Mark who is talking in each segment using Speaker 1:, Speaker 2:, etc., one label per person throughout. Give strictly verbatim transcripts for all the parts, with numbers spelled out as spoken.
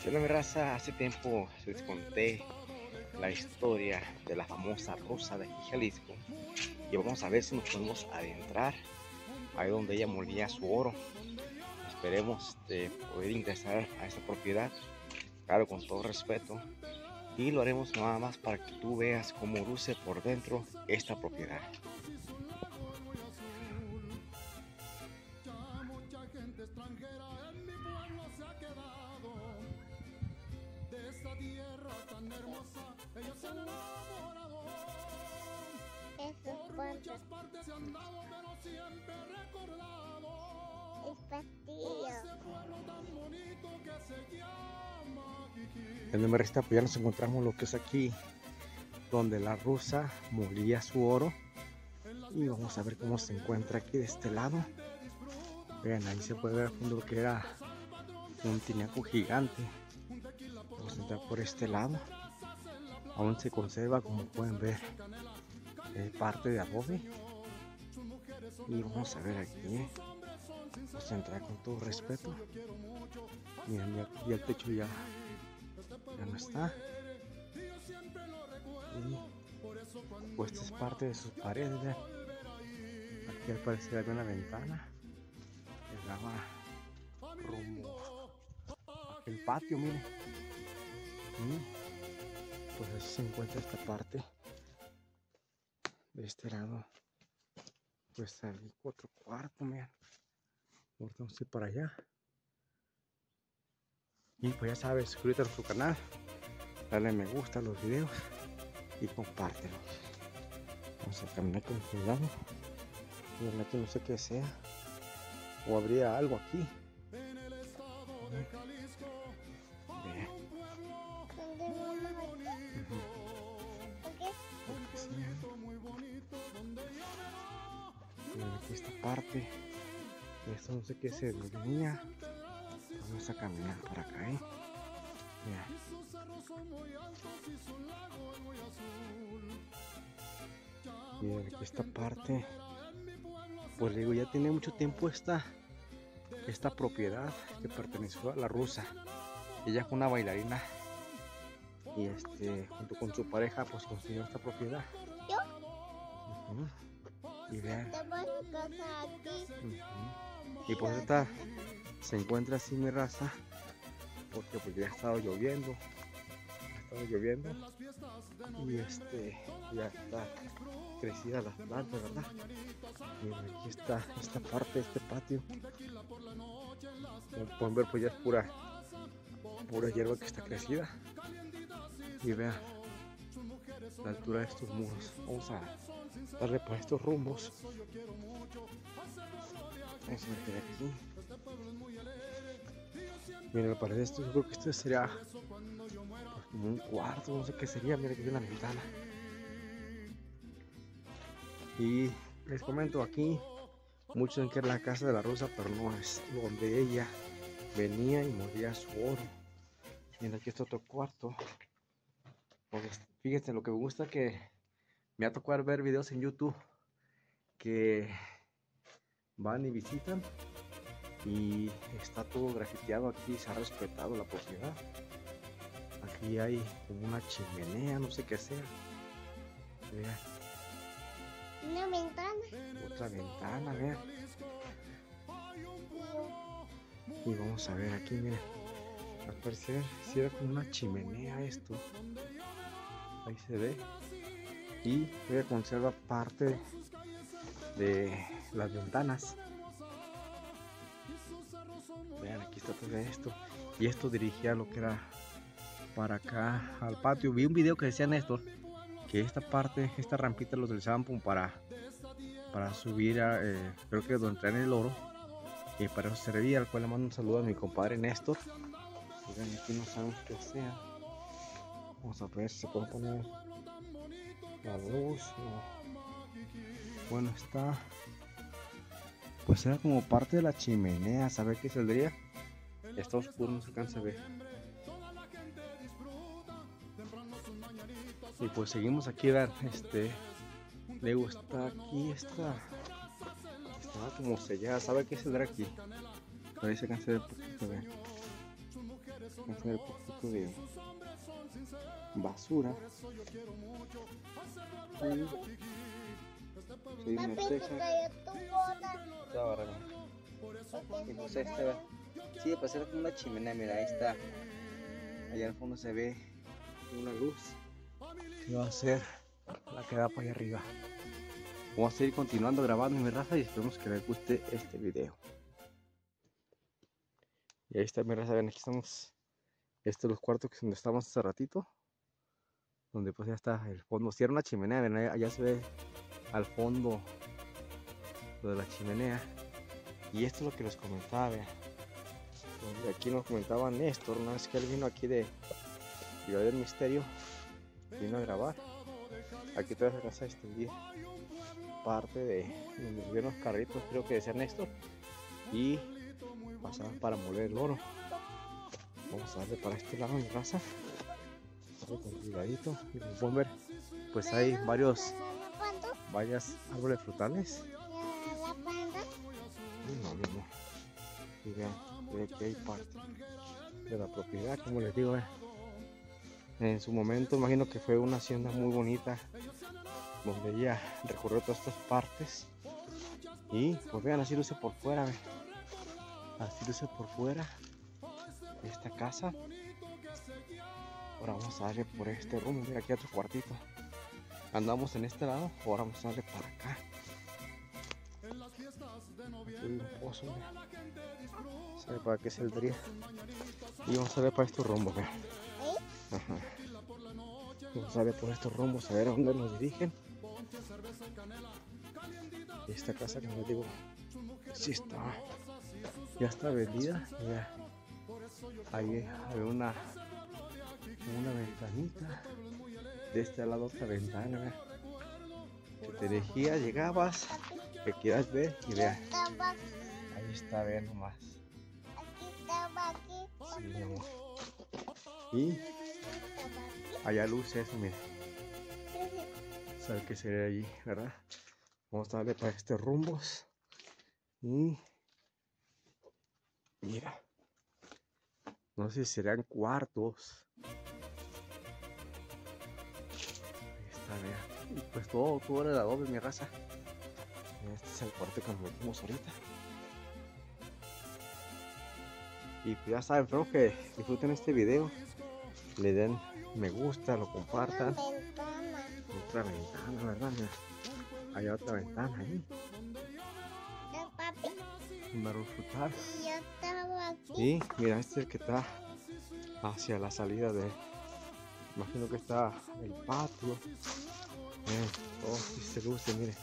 Speaker 1: Bueno, mi raza, hace tiempo les conté la historia de la famosa rusa de aquí, Jalisco, y vamos a ver si nos podemos adentrar ahí donde ella molía su oro. Esperemos de poder ingresar a esa propiedad, claro, con todo respeto, y lo haremos nada más para que tú veas cómo luce por dentro esta propiedad.
Speaker 2: Esos cuantos. Es pastillo.
Speaker 1: En el resta, pues ya nos encontramos lo que es aquí donde la rusa molía su oro, y vamos a ver cómo se encuentra aquí de este lado. Vean, ahí se puede ver al fondo lo que era un tinaco gigante. Vamos a entrar por este lado. Aún se conserva, como pueden ver, eh, parte de adobe. Y vamos a ver aquí, eh. vamos a entrar con todo respeto. Miren, ya, ya el techo ya, ya no está. Y pues esta es parte de sus paredes. ¿Vean? Aquí al parecer había una ventana que daba rumbo a aquel patio, miren. Y pues así se encuentra esta parte. De este lado pues hay otro cuarto, miren. Ahorita vamos a ir para allá. Y pues ya sabes, suscríbete a nuestro canal, dale me gusta a los videos y compártelo. Vamos a caminar con cuidado. Miren, aquí no sé qué sea, o habría algo aquí. Vean. Miren, aquí esta parte, esto no sé qué se venía. Vamos a caminar por acá, ¿eh? Mira. Miren, aquí esta parte, pues digo, ya tiene mucho tiempo esta, esta propiedad que perteneció a la rusa. Ella fue una bailarina y este, junto con su pareja, pues construyó esta propiedad.
Speaker 2: ¿Yo?
Speaker 1: Uh-huh. Y vean.
Speaker 2: Uh-huh.
Speaker 1: Y pues esta se encuentra así, mi raza, porque pues ya ha estado lloviendo, ha estado lloviendo y este ya está crecida las plantas, ¿verdad? Y aquí está esta parte, este patio. Como pueden ver, pues ya es pura pura hierba que está crecida. Y vean la altura de estos muros. Vamos a darle por estos rumbos. Vamos a meter aquí. Miren, me parece esto, yo creo que esto sería pues, como un cuarto, no sé qué sería. Miren, aquí hay una ventana. Y les comento, aquí muchos dicen que era la casa de la rusa, pero no, es donde ella venía y moría su oro. Miren, aquí está otro cuarto. Pues, fíjense, lo que me gusta que me ha tocado ver videos en YouTube que van y visitan y está todo grafiteado. Aquí se ha respetado la propiedad. Aquí hay como una chimenea, no sé qué sea. Vean.
Speaker 2: Una ventana.
Speaker 1: Otra ventana, vean. Y vamos a ver aquí, miren. Al parecer si era como una chimenea esto. Ahí se ve. Y todavía conserva parte de las ventanas. Vean, aquí está todo esto. Y esto dirigía lo que era para acá al patio. Vi un video que decían esto, que esta parte, esta rampita los utilizaban para para subir a, eh, creo que donde traen el oro, y para eso servía. Al cual le mando un saludo a mi compadre Néstor. Y vean, aquí no sabemos qué sea. Vamos a ver si se puede poner la luz. No. Bueno, está, pues era como parte de la chimenea. ¿Sabe qué saldría? Está oscuro, no se alcanza a ver. Y pues seguimos aquí, vean, este, luego está aquí, está, está como sellada. ¿Sabe qué saldrá aquí? Pero ahí se alcanza a ver un poquito, vean. Vamos a ver un poquito de basura. Y soy una
Speaker 2: Papi,
Speaker 1: teja.
Speaker 2: se cayó tu boda.
Speaker 1: Estaba barrando. Y pues ahí está, sí, pues era como una chimenea, mira, ahí está. Allá al fondo se ve una luz que va a ser la que da para allá arriba. Vamos a seguir continuando grabando mi raza y esperemos que les guste este video. Y ahí está mi raza, ven, aquí estamos. Estos son los cuartos que donde estábamos hace ratito. Donde pues ya está el fondo. Si era una chimenea, ven, allá se ve al fondo lo de la chimenea. Y esto es lo que les comentaba, vean. Donde aquí nos comentaba Néstor, una vez que él vino aquí de Ciudad del Misterio, vino a grabar. Aquí toda esa casa extendida, parte de donde vivían los carritos, creo que decía Néstor, y pasaban para moler el oro. Vamos a darle para este lado mi raza, con cuidadito. Y como pueden ver, pues hay varios, varios árboles frutales.
Speaker 2: La panda.
Speaker 1: No, no, no. Y vean, ve que hay parte de la propiedad, como les digo, eh. En su momento imagino que fue una hacienda muy bonita, donde ella recorrió todas estas partes. Y pues vean, así luce por fuera, vean. Así luce por fuera esta casa. Ahora vamos a darle por este rumbo, mira aquí otro cuartito. Andamos en este lado, ahora vamos a darle para acá. Aquí hay un pozo, mira. ¿Sabe para qué saldría? Y vamos a ver para estos rumbos, vean. Ajá. Vamos a ver por estos rumbos, a ver a dónde nos dirigen. Esta casa, como les digo, sí está, ya está vendida. Ya. Ahí hay una, una ventanita. De este lado otra ventana, vean. Que te dirigía, llegabas, que quieras ver y vean. Ahí está, vean nomás.
Speaker 2: Aquí estaba aquí.
Speaker 1: Sí, mi amor. Y allá luce eso, mira. ¿Sabe qué sería allí, verdad? Vamos a darle para estos rumbos. Y mira. No sé si serán cuartos. Ahí está, mira. Y pues todo, todo era de adobe, mi raza. Este es el cuarto que nos metimos ahorita. Y pues ya saben, espero que disfruten este video. Le den me gusta, lo compartan.
Speaker 2: Ventana.
Speaker 1: Otra ventana, ¿verdad? Mira, hay otra ventana ahí.
Speaker 2: Eh, papi,
Speaker 1: Un árbol frutal.
Speaker 2: yo estaba aquí.
Speaker 1: Y mira, este es el que está hacia la salida de. Imagino que está el patio. Miren, oh, si se luce, miren.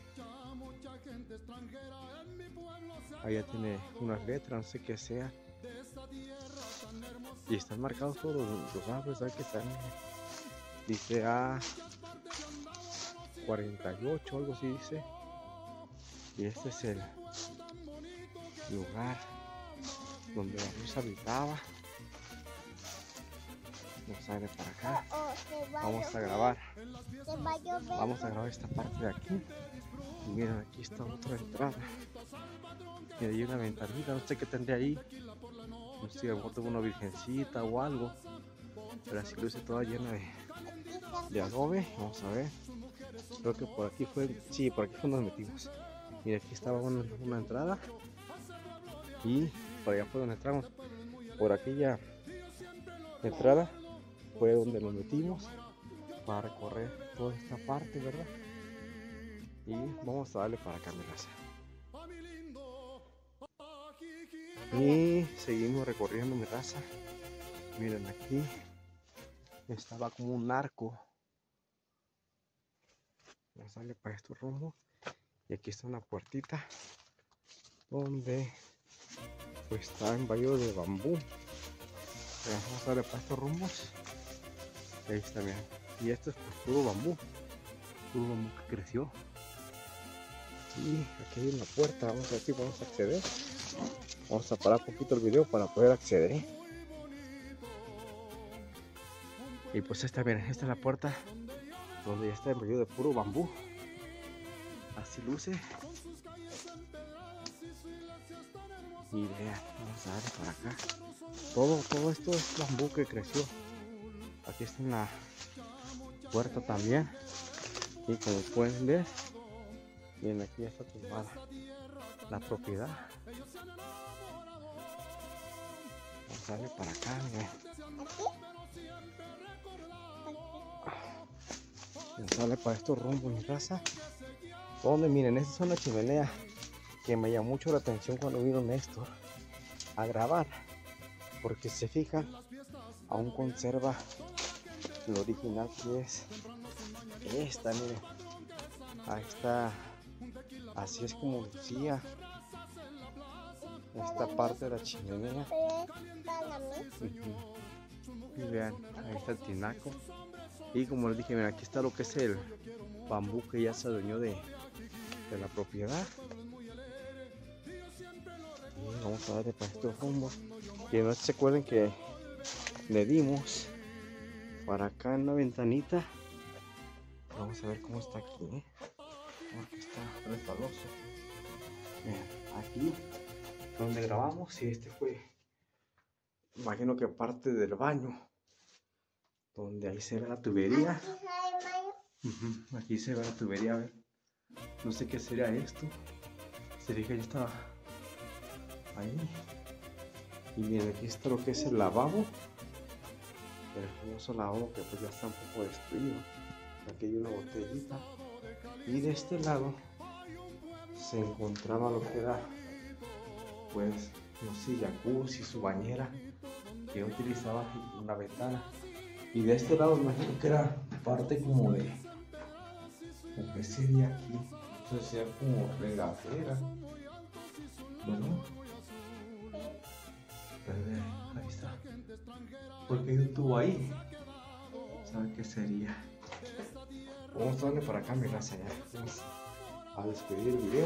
Speaker 1: Allá tiene unas letras, no sé qué sea. Y están marcados todos los, los árboles, ¿sabes qué están? Dice A cuarenta y ocho, algo así dice. Y este es el lugar donde la luz habitaba. Vamos a ver para acá.
Speaker 2: Oh, oh, se va
Speaker 1: Vamos a
Speaker 2: llover,
Speaker 1: grabar.
Speaker 2: Se va a llover.
Speaker 1: Vamos a grabar esta parte de aquí. Y miren, aquí está otra entrada. Y hay una ventanita, no sé qué tendría ahí. No sé, a lo mejor tuvo una virgencita o algo. Pero así luce toda llena de,
Speaker 2: Aquí está.
Speaker 1: de adobe. Vamos a ver. Creo que por aquí fue. Sí, por aquí fue donde nos metimos. Mira, aquí estaba una, una entrada. Y por allá fue donde entramos. Por aquella entrada fue donde nos metimos para recorrer toda esta parte, ¿verdad? Y vamos a darle para acá, mi raza. Y seguimos recorriendo, mi raza. Miren, aquí estaba como un arco. Vamos a darle para este rumbo. Y aquí está una puertita donde pues está en vallo de bambú. Vamos a darle para estos rumbos. Ahí está, miren. Y esto es pues puro bambú. Puro bambú que creció. Y aquí hay una puerta. Vamos a ver si podemos acceder. Vamos a parar un poquito el video para poder acceder. Y pues esta, miren, esta es la puerta donde ya está envolvido de puro bambú. Así luce. Y vean, vamos a darle para acá. Todo, todo esto es bambú que creció. Aquí está una puerta también. Y como pueden ver, miren, aquí ya está tumbada la propiedad. Vamos a darle para acá, miren. Vamos a darle para estos rumbos, mi raza. Donde miren, esta es una chimenea que me llamó mucho la atención cuando vino Néstor a grabar, porque se fijan, aún conserva lo original que es esta, miren, ahí está, así es como lucía esta parte de la chimenea. Y vean, ahí está el tinaco, y como les dije, miren, aquí está lo que es el bambú que ya se adueñó de, de la propiedad. Y vamos a darle para estos rumbos, que no se acuerden que le dimos para acá en la ventanita. Vamos a ver cómo está aquí, ¿eh? Porque está resbaloso. Miren, aquí donde grabamos, y este fue, imagino que parte del baño, donde ahí se ve la tubería. Uh-huh. Aquí se ve la tubería, a ver, no sé qué sería esto. Se fija, ya estaba ahí. Y miren, aquí está lo que es el lavabo, el famoso lavabo que pues ya está un poco destruido. Aquí hay una botellita, y de este lado se encontraba lo que era, pues, no sé, jacuzzi, su bañera que utilizaba una ventana. Y de este lado me imagino que era parte como de, como que sería aquí, entonces sería como regadera, bueno, ahí está, porque hay un tubo ahí, ¿sabe qué sería? Vamos a darle para acá, mi raza, ya vamos a despedir el video.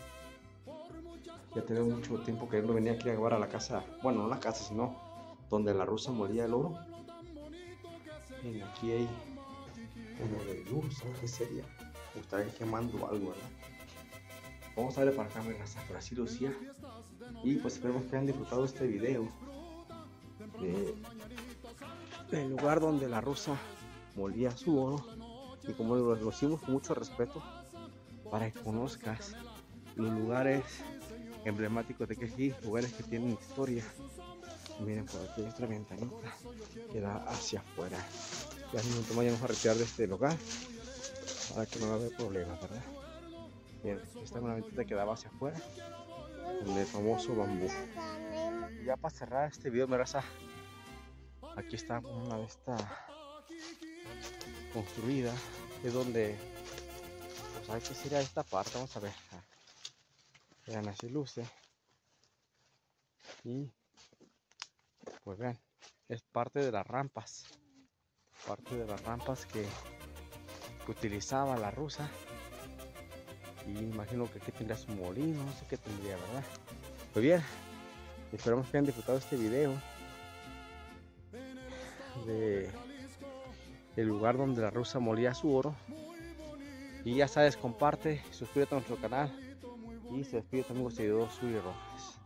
Speaker 1: Ya tenemos mucho tiempo queriendo venir aquí a grabar a la casa, bueno, no la casa, sino donde la rusa molía el oro. Miren, aquí hay como de luz, ¿sabes qué sería? Me estaría quemando algo, ¿verdad? Vamos a darle para acá, mi raza, por así lucía. Y pues esperemos que hayan disfrutado este video de, del lugar donde la rusa molía su oro. Y como lo, lo hicimos con mucho respeto, para que conozcas los lugares emblemáticos de Quejí, lugares que tienen historia. Y miren, por aquí hay otra ventanita que da hacia afuera. Ya un momento más ya vamos a retirar de este lugar para que no va a haber problemas, ¿verdad? Bien, esta es una ventanita que daba hacia afuera, con el famoso bambú. Y ya para cerrar este video, mi raza, aquí está una de estas construida, es donde, pues hay que ir a esta parte, vamos a ver. Vean, así luce. Y pues vean, es parte de las rampas, parte de las rampas que, que utilizaba la rusa. Y imagino que aquí tendría su molino, no sé qué tendría, ¿verdad? Pues bien, esperamos que hayan disfrutado este video de el lugar donde la rusa molía su oro. Y ya sabes, comparte, suscríbete a nuestro canal, y se despide tu amigo seguidor Suri Rojas.